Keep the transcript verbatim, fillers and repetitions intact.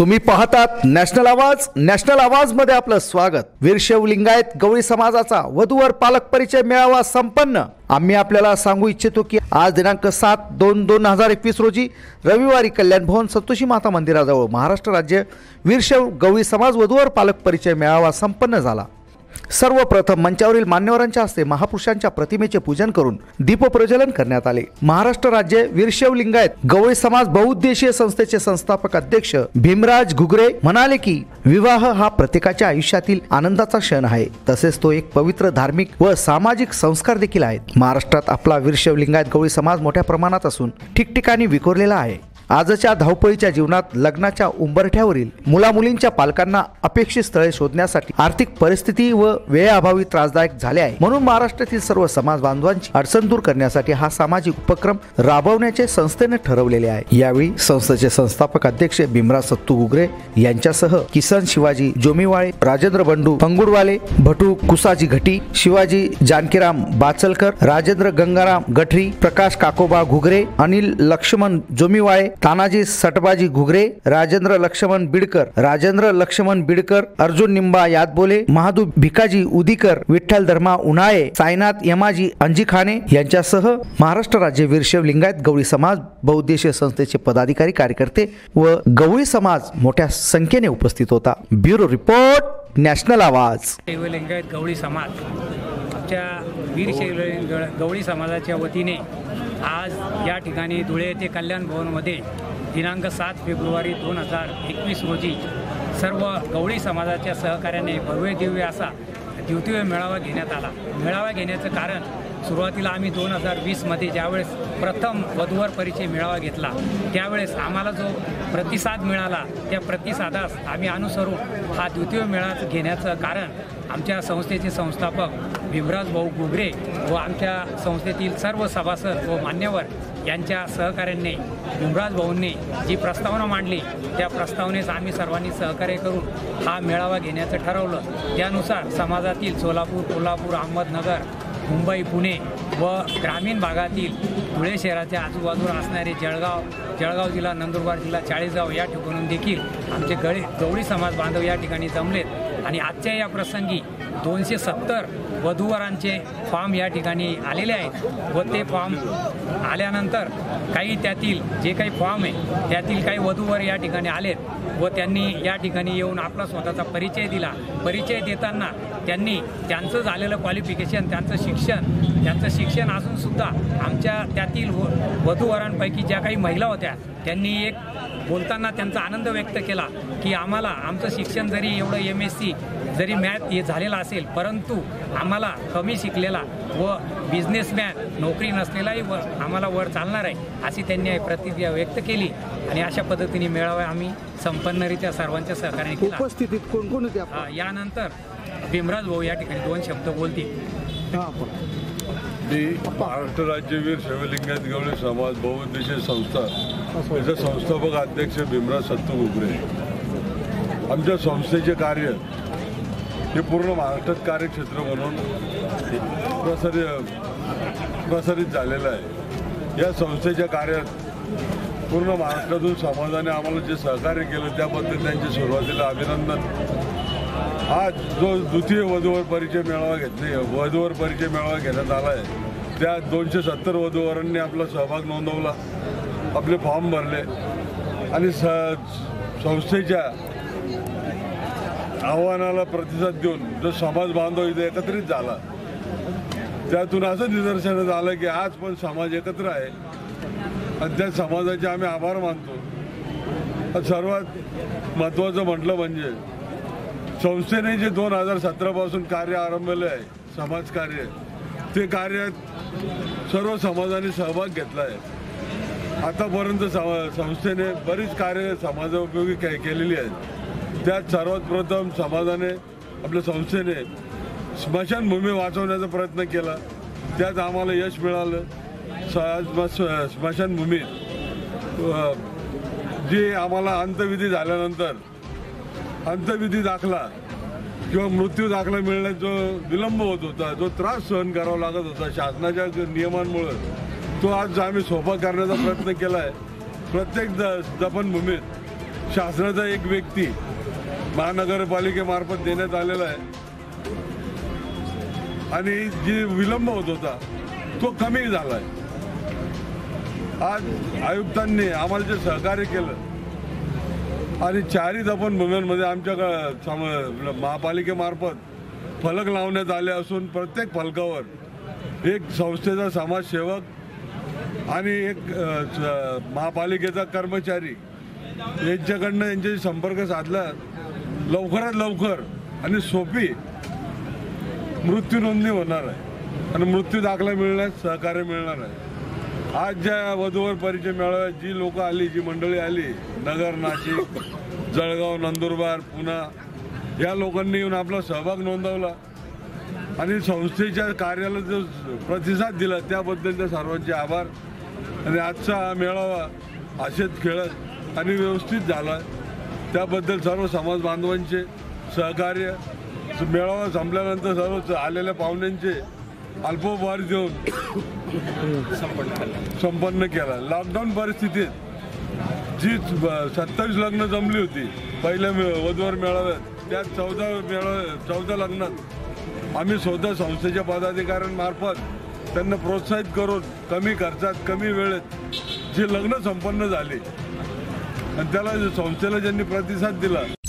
तुम्ही पाहतात नॅशनल आवाज. नॅशनल आवाज मध्ये आपलं स्वागत. वीरशैव लिंगायत गवळी समाजाचा वधूवर पालक परिचय मेळावा संपन्न. आम्ही आपल्याला सांगू इच्छितो की आज दिनांक सात दोन दोन हजार एकवीस रोजी रविवारी कल्याण भवन संतोषी माता मंदिराजवळ महाराष्ट्र राज्य वीरशैव गवळी समाज वधूवर पालक परिचय मेळावा संपन्न झाला. सर्वप्रथम मंचावरील मान्यवरांच्या हस्ते महापुरुषांच्या प्रतिमेचे पूजन करून दीपप्रज्वलन करण्यात आले. महाराष्ट्र राज्य वीरशैव लिंगायत गवळी समाज बहुउद्देशीय संस्थेचे संस्थापक अध्यक्ष भीमराज घुगरे म्हणाले की विवाह हा प्रत्येकाच्या आयुष्यातील आनंदाचा क्षण आहे, तसेच तो एक पवित्र धार्मिक व सामाजिक संस्कार देखील आहेत. महाराष्ट्रात आपला वीरशैव लिंगायत गवळी समाज मोठ्या प्रमाणात असून ठिकठिकाणी विखुरलेला आहे. आजच्या धावपळीच्या जीवनात लग्नाच्या उंबरठ्यावरील मुलामुलींच्या पालकांना अपेक्षित स्थळे शोधण्यासाठी आर्थिक परिस्थिती व वेळेअभावी त्रासदायक झाले आहे. म्हणून महाराष्ट्रातील सर्व समाज बांधवांची अडचण दूर करण्यासाठी हा सामाजिक उपक्रम राबवण्याचे संस्थेने ठरवलेले आहे. यावेळी संस्थेचे संस्थापक अध्यक्ष भीमराज सत्तू घुगरे यांच्यासह किसन शिवाजी जोमीवाळे, राजेंद्र बंडू पंगुडवाले, भटू कुसाजी घटी, शिवाजी जानकीराम बाचलकर, राजेंद्र गंगाराम गठरी, प्रकाश काकोबा घुगरे, अनिल लक्ष्मण जोमीवाळे, तानाजी सटबाजी घुगरे, राजेंद्र लक्ष्मण बिडकर, राजेंद्र लक्ष्मण बिडकर, अर्जुन निंबा यादबोले, महादू भिकाजी उदीकर, विठ्ठल धर्मा उन्हाळे, साईनाथ यमाजी अंजीखाने यांच्यासह महाराष्ट्र राज्य वीरशैव लिंगायत गवळी समाज बहुउद्देशीय संस्थेचे पदाधिकारी, कार्यकर्ते व गवळी समाज मोठ्या संख्येने उपस्थित होता. ब्युरो रिपोर्ट, नॅशनल आवाज. लिंगायत गवळी समाज आमच्या वीरशैव गवळी समाजाच्या वतीने आज या ठिकाणी धुळे येथे कल्याण भवनमध्ये दिनांक सात फेब्रुवारी दोन हजार एकवीस रोजी सर्व गवळी समाजाच्या सहकार्याने भव्य दिव्य असा द्वितीय मेळावा घेण्यात आला. मेळावा घेण्याचं कारण सुरुवातीला आम्ही दोन हजार वीसमध्ये ज्यावेळेस प्रथम वधूवर परिचय मेळावा घेतला त्यावेळेस आम्हाला जो प्रतिसाद मिळाला त्या प्रतिसादास आम्ही अनुसरून हा द्वितीय मेळावा घेण्याचं कारण आमच्या संस्थेचे संस्थापक भीमराज भाऊ घुगरे व आमच्या संस्थेतील सर्व सभासद व मान्यवर यांच्या सहकार्याने भीमराज भाऊंनी जी प्रस्तावना मांडली त्या प्रस्तावनेस आम्ही सर्वांनी सहकार्य करून हा मेळावा घेण्याचं ठरवलं. त्यानुसार समाजातील सोलापूर, कोल्हापूर, अहमदनगर, मुंबई, पुणे व ग्रामीण भागातील धुळे शहराच्या आजूबाजूला असणारे जळगाव जळगाव जिल्हा, नंदुरबार जिल्हा, चाळीसगाव या ठिकाणून देखील आमचे गळे गवळी समाज बांधव या ठिकाणी जमलेत आणि आजच्या या प्रसंगी दोनशे सत्तर वधूवरांचे फॉर्म या ठिकाणी आलेले आहेत व ते फॉर्म आल्यानंतर काही त्यातील जे काही फॉर्म आहे त्यातील काही वधूवर या ठिकाणी आलेत व त्यांनी या ठिकाणी येऊन आपला स्वतःचा परिचय दिला. परिचय देताना त्यांनी त्यांचं झालेलं क्वालिफिकेशन, त्यांचं शिक्षण त्यांचं शिक्षण असूनसुद्धा आमच्या त्यातील व वधूवरांपैकी ज्या काही महिला होत्या त्यांनी एक बोलताना त्यांचा आनंद व्यक्त केला की आम्हाला आमचं शिक्षण जरी एवढं एम एस सी जरी मॅथ हे झालेला असेल परंतु आम्हाला कमी शिकलेला व बिझनेसमॅन नोकरी नसलेलाही व आम्हाला वर चालणार आहे अशी त्यांनी प्रतिक्रिया व्यक्त केली आणि अशा पद्धतीने मेळावा आम्ही संपन्नरित्या सर्वांच्या सहकार्याने केला. उपस्थितीत कोण कोण होते? यानंतर भीमराज भाऊ या ठिकाणी दोन शब्द बोलतील. मी महाराष्ट्र राज्य वीरशैव लिंगायत गवळी समाज बहुउद्देशीय संस्था याचा संस्थापक अध्यक्ष भीमराज सत्तू घुगरे. आमच्या संस्थेचे कार्य हे पूर्ण महाराष्ट्रात कार्यक्षेत्र म्हणून प्रसारित प्रसारित झालेलं आहे. या संस्थेच्या कार्यात पूर्ण महाराष्ट्रातून समाजाने आम्हाला जे सहकार्य केलं त्याबद्दल त्यांचे सुरुवातीला अभिनंदन. आज जो द्वितीय वधूवर परिचय मेळावा घेतले वधूवर परिचय मेळावा घेण्यात आला आहे त्या दोनशे सत्तर वधूवरांनी आपला सहभाग नोंदवला, आपले फॉर्म भरले आणि स संस्थेच्या आव्हानाला प्रतिसाद देऊन जो समाज बांधव इथे एकत्रित झाला त्यातून असं निदर्शनास आलं की आज पण समाज एकत्र आहे आणि त्या समाजाचे आम्ही आभार मानतो. सर्वात महत्त्वाचं म्हटलं म्हणजे संस्थेने जे दोन हजार सतरापासून कार्य आरंभले आहे समाजकार्य ते कार्यात सर्व समाजाने सहभाग घेतला आहे. आतापर्यंत संस्थेने बरीच कार्य समाजोपयोगी के केलेली आहेत. त्यात सर्वात प्रथम समाजाने आपल्या संस्थेने स्मशानभूमी वाचवण्याचा प्रयत्न केला, त्यात आम्हाला यश मिळालं. स्मशानभूमीत जी आम्हाला अंतविधी झाल्यानंतर अंतविधी दाखला किंवा मृत्यू दाखला मिळण्यात जो विलंब होत होता, जो त्रास सहन करावा लागत होता शासनाच्या नियमांमुळे, तो आज आम्ही सोपा करण्याचा प्रयत्न केला आहे. प्रत्येक द दफनभूमीत शासनाचा एक व्यक्ती महानगरपालिकेमार्फत देण्यात आलेला आहे आणि जी विलंब होत होता तो कमी झाला आहे. आज आयुक्तांनी आम्हाला जे सहकार्य केलं आणि चारही दफनभूम्यांमध्ये आमच्या महापालिकेमार्फत फलक लावण्यात आले असून प्रत्येक फलकावर एक संस्थेचा समाजसेवक आणि एक महापालिकेचा कर्मचारी यांच्याकडनं यांच्याशी संपर्क साधला लवकरात लवकर आणि सोपी मृत्यू नोंदणी होणार आहे आणि मृत्यू दाखला मिळण्यास सहकार्य मिळणार आहे. आज ज्या वधूवर परिचय मेळाव्यात जी लोक आली, जी मंडळी आली, नगर, नाशिक, जळगाव, नंदुरबार, पुणा या लोकांनी येऊन आपला सहभाग नोंदवला आणि संस्थेच्या कार्याला जो प्रतिसाद दिला त्याबद्दल त्या सर्वांचे आभार. आणि आजचा हा मेळावा असेच खेळत आणि व्यवस्थित झाला त्याबद्दल सर्व समाज बांधवांचे सहकार्य. मेळावा संपल्यानंतर सर्व आलेल्या पाहुण्यांचे अल्पोपहार देऊन संपन्न केला. लॉकडाऊन परिस्थितीत जी सत्तावीस लग्न जमली होती पहिल्या वधूवर मेळाव्यात, त्या चौदा मेळाव्या चौदा लग्नात आम्ही स्वतः संस्थेच्या पदाधिकाऱ्यांमार्फत त्यांना प्रोत्साहित करून कमी खर्चात कमी वेळेत जी लग्न संपन्न झाली आणि त्याला संस्थेला ज्यांनी प्रतिसाद दिला